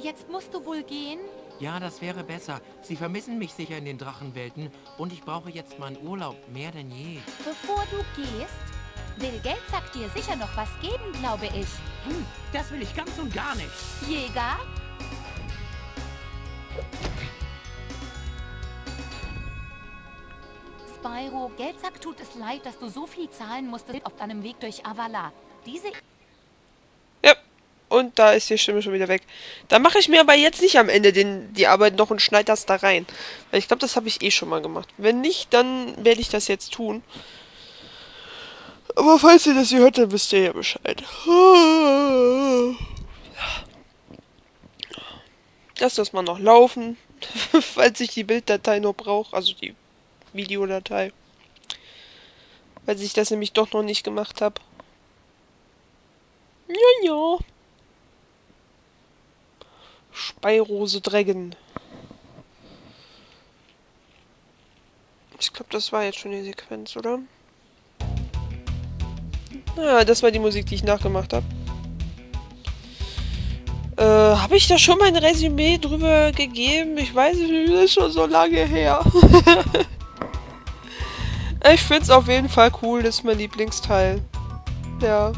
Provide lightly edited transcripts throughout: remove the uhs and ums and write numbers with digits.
jetzt musst du wohl gehen? Ja, das wäre besser. Sie vermissen mich sicher in den Drachenwelten und ich brauche jetzt meinen Urlaub mehr denn je. Bevor du gehst, will Geldsack dir sicher noch was geben, glaube ich. Das will ich ganz und gar nicht. Jäger? Spyro, Geldsack tut es leid, dass du so viel zahlen musstest auf deinem Weg durch Avala. Diese... Ja, und da ist die Stimme schon wieder weg. Da mache ich mir aber jetzt nicht am Ende die Arbeit noch und schneide das da rein. Weil ich glaube, das habe ich eh schon mal gemacht. Wenn nicht, dann werde ich das jetzt tun. Aber falls ihr das hier hört, dann wisst ihr ja Bescheid. Lass das mal noch laufen. Falls ich die Bilddatei noch brauche. Also die Videodatei. Weil ich das nämlich doch noch nicht gemacht habe. Ja. Spyro Dragon. Ich glaube, das war jetzt schon die Sequenz, oder? Ja, das war die Musik, die ich nachgemacht habe. Habe ich da schon mein Resümee drüber gegeben? Ich weiß nicht, das ist schon so lange her. Ich finde es auf jeden Fall cool, das ist mein Lieblingsteil. Ja.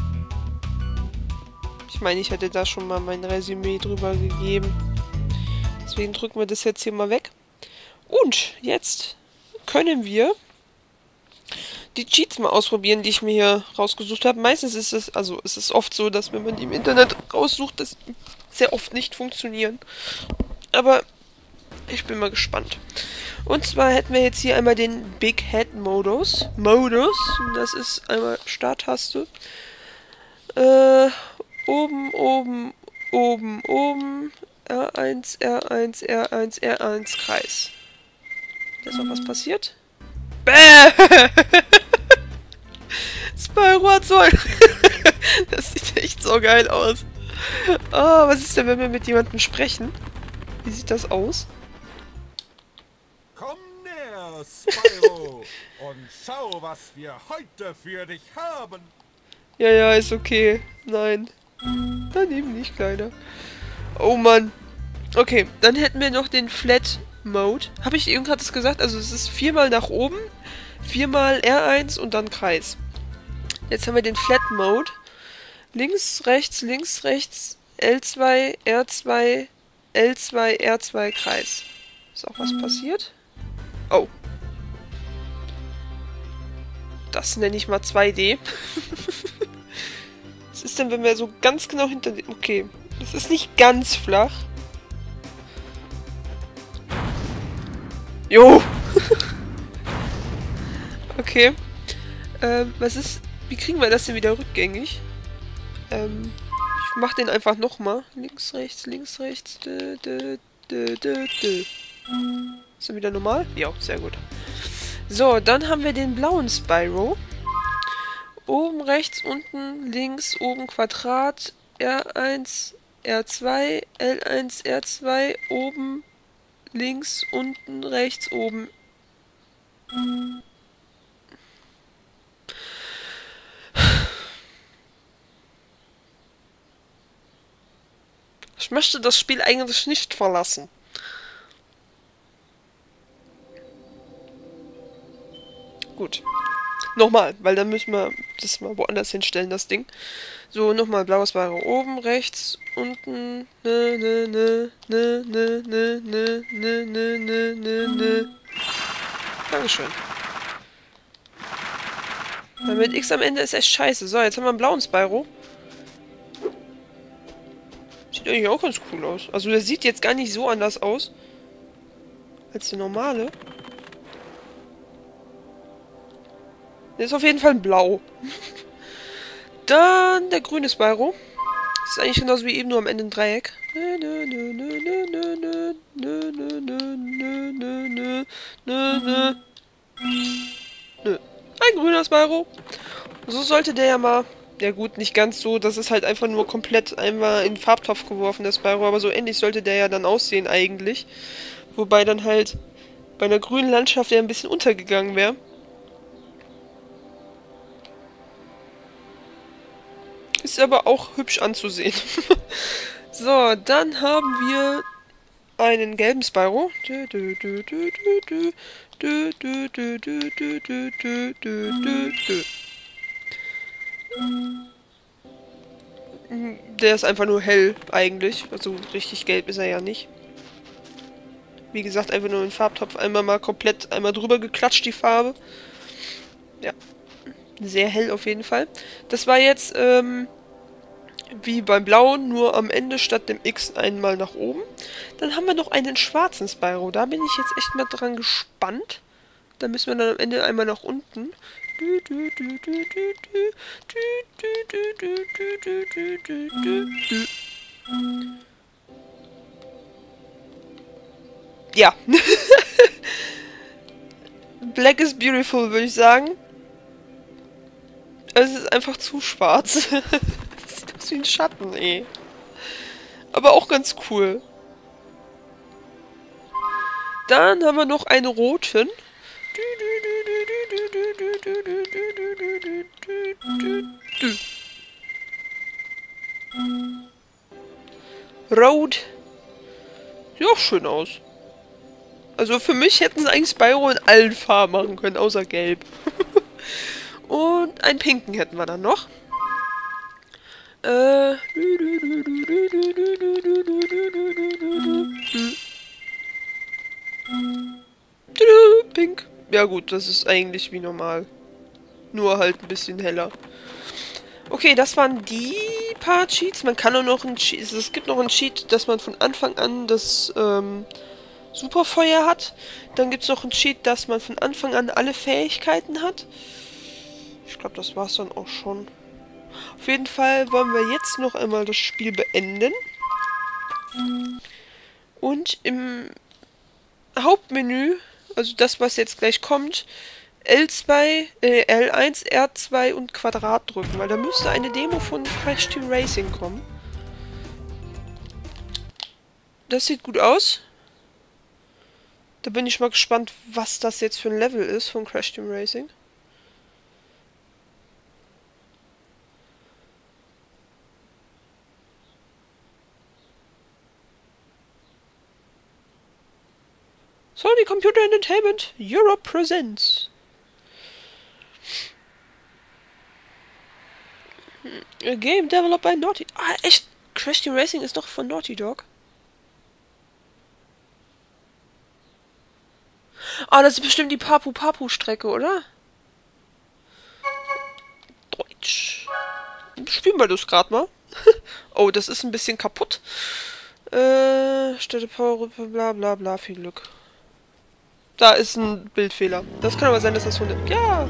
Ich meine, ich hätte da schon mal mein Resümee drüber gegeben. Deswegen drücken wir das jetzt hier mal weg. Und jetzt können wir die Cheats mal ausprobieren, die ich mir hier rausgesucht habe. Meistens ist es, also es ist oft so, dass wenn man die im Internet raussucht, das sehr oft nicht funktionieren. Aber ich bin mal gespannt. Und zwar hätten wir jetzt hier einmal den Big Head Modus. Das ist einmal Starttaste. Oben. R1, R1, Kreis. Da ist auch was passiert. Bäh! Spyro hat so ein... Das sieht echt so geil aus. Oh, was ist denn, wenn wir mit jemandem sprechen? Wie sieht das aus? Komm näher, Spyro, und schau, was wir heute für dich haben. Ja, ist okay. Nein. Dann eben nicht, Kleiner. Oh Mann. Okay, dann hätten wir noch den Flat Mode. Habe ich eben gerade das gesagt? Also es ist 4-mal nach oben, 4-mal R1 und dann Kreis. Jetzt haben wir den Flat Mode. Links, rechts, L2, R2, L2, R2, Kreis. Ist auch was passiert? Oh. Das nenne ich mal 2D. Was ist denn, wenn wir so ganz genau hinter dem... Okay, das ist nicht ganz flach. Jo! Okay. Was ist... Wie kriegen wir das denn wieder rückgängig? Ich mach den einfach nochmal. Links, rechts. Ist er wieder normal? Ja, sehr gut. So, dann haben wir den blauen Spyro. Oben rechts, unten links, oben Quadrat, R1, R2, L1, R2, oben links, unten rechts, oben. Ich möchte das Spiel eigentlich nicht verlassen. Gut. Nochmal, weil dann müssen wir das mal woanders hinstellen, das Ding. So, nochmal blaues Spyro. Oben, rechts, unten. Dankeschön. Weil mit X am Ende ist echt scheiße. So, jetzt haben wir einen blauen Spyro. Sieht eigentlich auch ganz cool aus. Also der sieht jetzt gar nicht so anders aus als der normale. Der ist auf jeden Fall blau. Dann der grüne Spyro. Das ist eigentlich genauso wie eben, nur am Ende ein Dreieck. Nö. Ein grüner Spyro. So sollte der ja mal... Ja gut, nicht ganz so. Das ist halt einfach nur komplett einmal in den Farbtopf geworfen, der Spyro. Aber so ähnlich sollte der ja dann aussehen eigentlich. Wobei dann halt bei einer grünen Landschaft der ein bisschen untergegangen wäre. Ist aber auch hübsch anzusehen. So, dann haben wir einen gelben Spyro. Der ist einfach nur hell, eigentlich. Also richtig gelb ist er ja nicht. Wie gesagt, einfach nur in den Farbtopf einmal mal komplett einmal drüber geklatscht, die Farbe. Ja. Sehr hell auf jeden Fall. Das war jetzt, wie beim Blauen, nur am Ende statt dem X einmal nach oben. Dann haben wir noch einen schwarzen Spyro. Da bin ich jetzt echt mal dran gespannt. Da müssen wir dann am Ende einmal nach unten. Ja. Black is beautiful, würde ich sagen. Es ist einfach zu schwarz. Sieht aus wie ein Schatten, ey. Aber auch ganz cool. Dann haben wir noch einen roten. Rot. Sieht auch schön aus. Also für mich hätten sie eigentlich Spyro in allen Farben machen können, außer gelb. Und einen pinken hätten wir dann noch. Pink. Ja gut, das ist eigentlich wie normal. Nur halt ein bisschen heller. Okay, das waren die paar Cheats. Man kann auch noch ein Cheat... Es gibt noch einen Cheat, dass man von Anfang an das Superfeuer hat. Dann gibt es noch einen Cheat, dass man von Anfang an alle Fähigkeiten hat. Ich glaube, das war's dann auch schon. Auf jeden Fall wollen wir jetzt noch einmal das Spiel beenden. Und im Hauptmenü, also das, was jetzt gleich kommt, L2, L1, R2 und Quadrat drücken, weil da müsste eine Demo von Crash Team Racing kommen. Das sieht gut aus. Da bin ich mal gespannt, was das jetzt für ein Level ist von Crash Team Racing. Sony Computer Entertainment Europe presents. A game developed by Naughty... Ah, echt? Crash Team Racing ist doch von Naughty Dog. Ah, das ist bestimmt die Papu-Papu-Strecke, oder? Deutsch. Spielen wir das gerade mal. Oh, das ist ein bisschen kaputt. Städte Power, bla bla bla, viel Glück. Da ist ein Bildfehler. Das kann aber sein, dass das Hunde... Ja!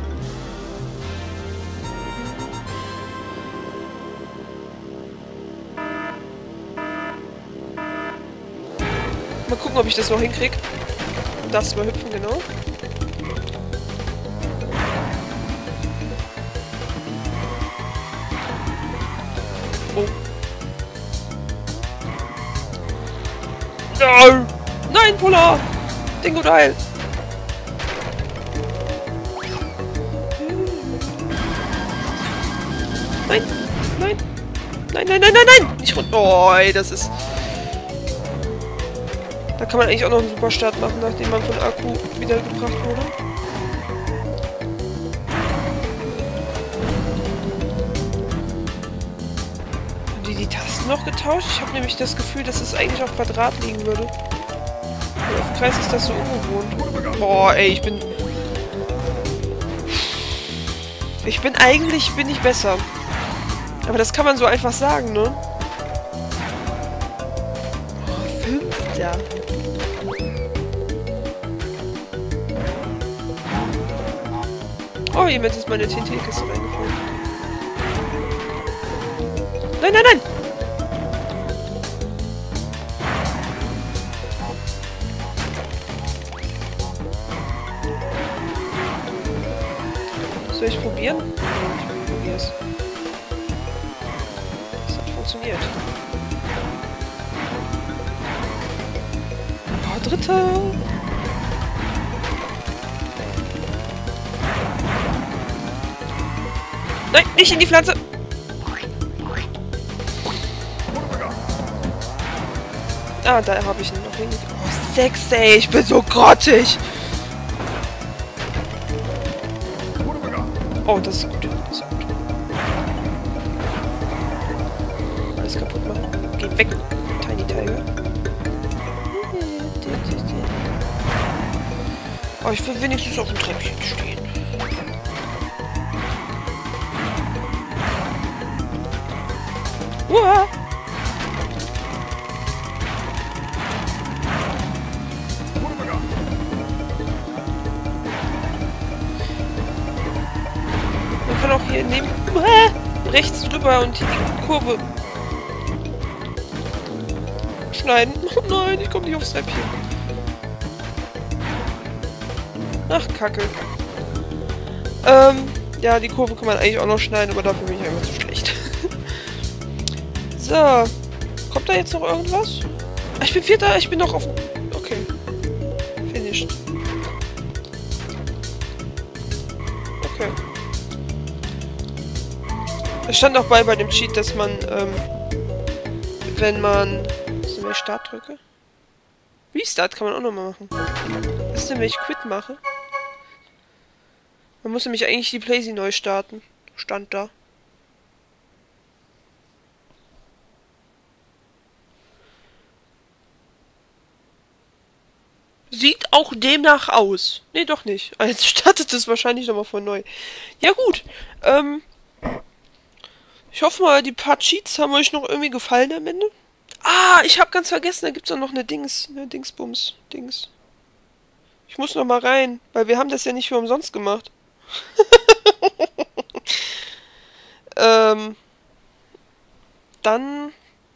Mal gucken, ob ich das noch hinkriege. Das überhüpfen, genau. Oh. No! Nein, Polar! Dingo Dial! Nein! Nein! Nein, nein, nein, nein, nein! Nicht runter! Oh, ey, das ist... Da kann man eigentlich auch noch einen Superstart machen, nachdem man von Akku wiedergebracht wurde. Haben die Tasten noch getauscht? Ich habe nämlich das Gefühl, dass es eigentlich auf Quadrat liegen würde. Und auf Kreis ist das so ungewohnt. Boah, ey, ich bin ich besser. Aber das kann man so einfach sagen, ne? Oh, 5. Oh, jemand ist meine TNT-Kiste reingefallen. Nein, nein, nein! Soll ich probieren? Ich probiere es. Das hat funktioniert. Oh, 3. Nein, nicht in die Pflanze! Ah, da habe ich ihn noch hingekriegt. Oh, 6, ey, ich bin so grottig. Oh, das ist gut. Das ist gut. Alles kaputt machen. Geh weg, Tiny Tiger. Oh, ich will wenigstens auf dem Treppchen stehen. Uah. Man kann auch hier neben rechts drüber und hier die Kurve schneiden. Oh nein, ich komme nicht aufs Treppchen. Ach, Kacke. Ja, die Kurve kann man eigentlich auch noch schneiden, aber dafür bin ich einfach zu schlecht. So. Kommt da jetzt noch irgendwas? Ah, ich bin Vierter, ich bin noch auf... Okay. Finished. Okay. Es stand auch bei dem Cheat, dass man, wenn man... So, wenn ich Start drücke? Restart kann man auch nochmal machen. Was ist denn, wenn ich Quit mache? Man muss nämlich eigentlich die Playsee neu starten. Stand da. Sieht auch demnach aus. Nee, doch nicht. Jetzt startet es wahrscheinlich nochmal von neu. Ja gut. Ich hoffe mal, die paar Cheats haben euch noch irgendwie gefallen am Ende. Ah, ich habe ganz vergessen, da gibt es auch noch eine Dingsbums. Ich muss noch mal rein, weil wir haben das ja nicht für umsonst gemacht. Dann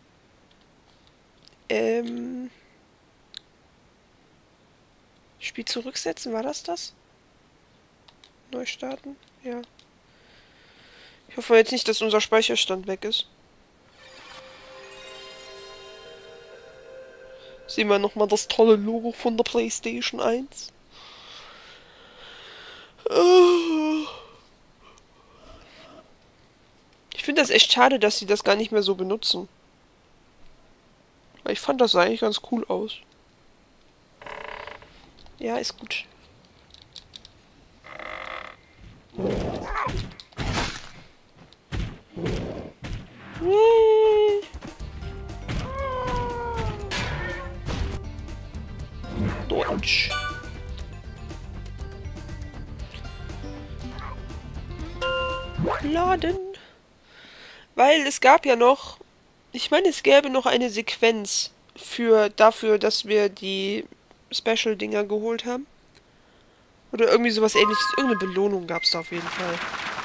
Spiel zurücksetzen, war das? Neu starten? Ja. Ich hoffe jetzt nicht, dass unser Speicherstand weg ist. Sehen wir nochmal das tolle Logo von der PlayStation 1. Ich finde das echt schade, dass sie das gar nicht mehr so benutzen. Weil ich fand das sah eigentlich ganz cool aus. Ja, ist gut. Deutsch. Laden. Weil es gab ja noch... Ich meine, es gäbe noch eine Sequenz dafür, dass wir die Special-Dinger geholt haben. Oder irgendwie sowas ähnliches. Irgendeine Belohnung gab es da auf jeden Fall.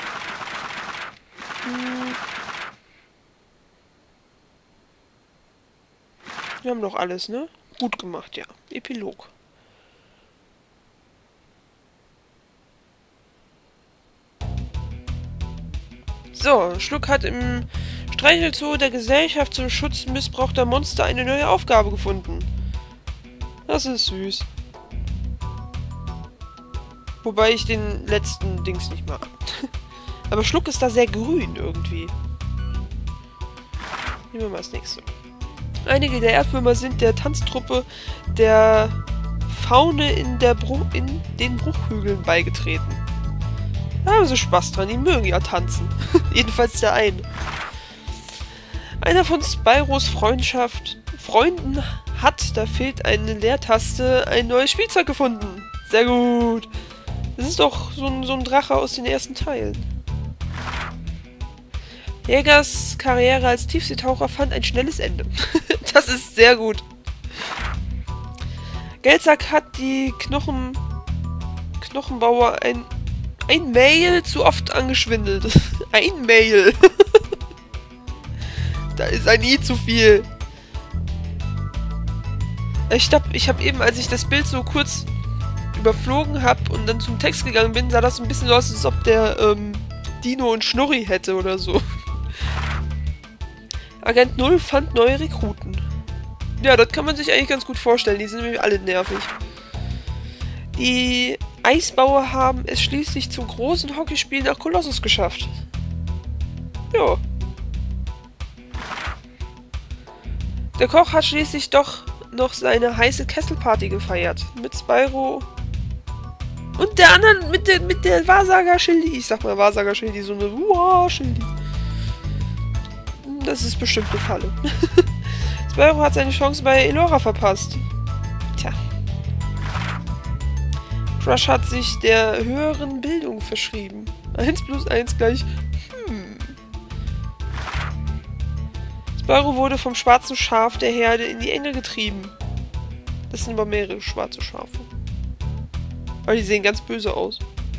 Wir haben noch alles, ne? Gut gemacht, ja. Epilog. So, Schluck hat im Streichelzoo der Gesellschaft zum Schutz missbrauchter Monster eine neue Aufgabe gefunden. Das ist süß. Wobei ich den letzten Dings nicht mag. Aber Schluck ist da sehr grün irgendwie. Nehmen wir mal das nächste. Einige der Erdwürmer sind der Tanztruppe der Faune in den Bruchhügeln beigetreten. Da haben sie Spaß dran, die mögen ja tanzen. Jedenfalls der eine. Einer von Spyros Freunden hat, da fehlt eine Leertaste, ein neues Spielzeug gefunden. Sehr gut. Das ist doch so ein Drache aus den ersten Teilen. Jägers Karriere als Tiefseetaucher fand ein schnelles Ende. Das ist sehr gut. Geldsack hat die Knochenbauer ein Mail zu oft angeschwindelt. Ein Mail. Da ist ein I zu viel. Ich glaube, ich habe eben, als ich das Bild so kurz überflogen habe und dann zum Text gegangen bin, sah das ein bisschen so aus, als ob der Dino und Schnurri hätte oder so. Agent 0 fand neue Rekruten. Ja, das kann man sich eigentlich ganz gut vorstellen. Die sind nämlich alle nervig. Die Eisbauer haben es schließlich zum großen Hockeyspiel nach Kolossus geschafft. Ja. Der Koch hat schließlich doch noch seine heiße Kesselparty gefeiert. Mit Spyro und der anderen, mit der Wahrsager-Schildi. Ich sag mal Wahrsager-Schildi, so eine Schildi. Das ist bestimmt eine Falle. Spyro hat seine Chance bei Elora verpasst. Tja. Crush hat sich der höheren Bildung verschrieben. 1 + 1 = Spyro wurde vom schwarzen Schaf der Herde in die Enge getrieben. Das sind aber mehrere schwarze Schafe. Aber die sehen ganz böse aus.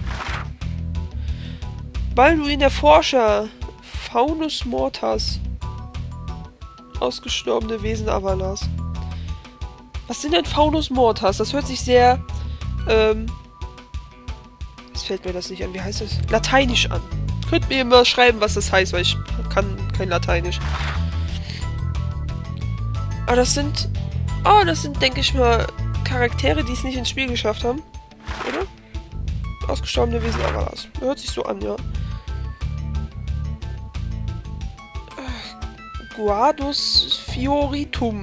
Balduin der Forscher. Faunus Mortas. Ausgestorbene Wesen Avalas. Was sind denn Faunus Mortas? Das hört sich sehr... Jetzt fällt mir das nicht an. Wie heißt das? Lateinisch an. Könnt mir mal schreiben, was das heißt, weil ich kann kein Lateinisch. Aber das sind... Oh, das sind, denke ich mal, Charaktere, die es nicht ins Spiel geschafft haben. Oder? Ausgestorbene Wesen Avalas. Hört sich so an, ja. Guadus Fioritum.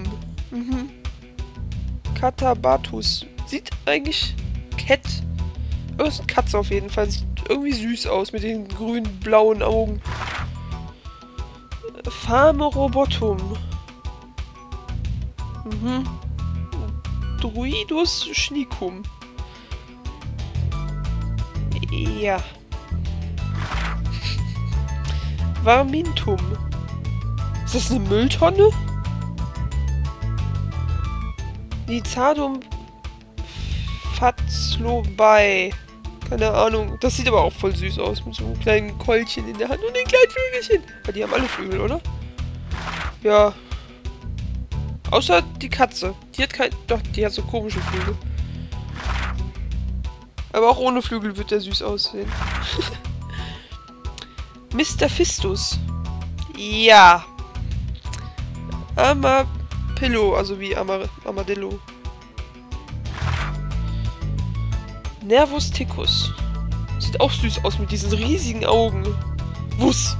Catabatus. Sieht eigentlich... Cat. Das ist eine Katze auf jeden Fall. Sieht irgendwie süß aus mit den grünen, blauen Augen. Phamerobotum. Druidus Schnicum. Ja. Varmintum. Ist das eine Mülltonne? Lizardum Fatzlobai. Keine Ahnung. Das sieht aber auch voll süß aus. Mit so einem kleinen Keulchen in der Hand und den kleinen Flügelchen. Aber die haben alle Flügel, oder? Ja. Außer die Katze. Die hat kein... Doch, die hat so komische Flügel. Aber auch ohne Flügel wird der süß aussehen. Mr. Fistus. Ja. Amapillo, also wie Armadillo. Nervus Ticus. Sieht auch süß aus mit diesen riesigen Augen. Wuss.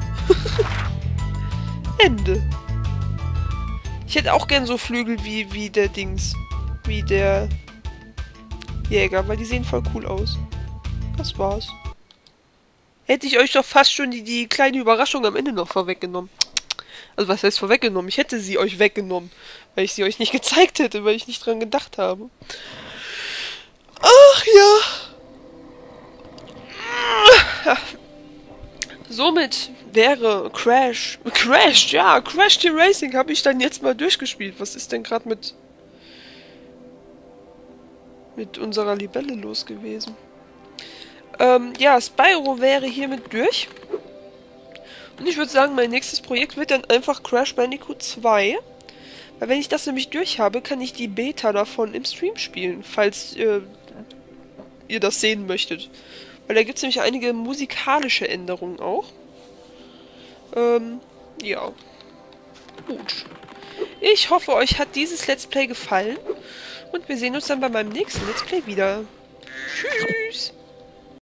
Ende. Ich hätte auch gern so Flügel wie der Dings. Wie der Jäger, weil die sehen voll cool aus. Das war's. Hätte ich euch doch fast schon die kleine Überraschung am Ende noch vorweggenommen. Also was heißt vorweggenommen? Ich hätte sie euch weggenommen, weil ich sie euch nicht gezeigt hätte, weil ich nicht dran gedacht habe. Ach ja. Somit wäre Crash Team Racing habe ich dann jetzt mal durchgespielt. Was ist denn gerade mit unserer Libelle los gewesen? Ja, Spyro wäre hiermit durch. Und ich würde sagen, mein nächstes Projekt wird dann einfach Crash Bandicoot 2. Weil wenn ich das nämlich durch habe, kann ich die Beta davon im Stream spielen, falls ihr das sehen möchtet. Weil da gibt es nämlich einige musikalische Änderungen auch. Ja. Gut. Ich hoffe, euch hat dieses Let's Play gefallen. Und wir sehen uns dann bei meinem nächsten Let's Play wieder. Tschüss!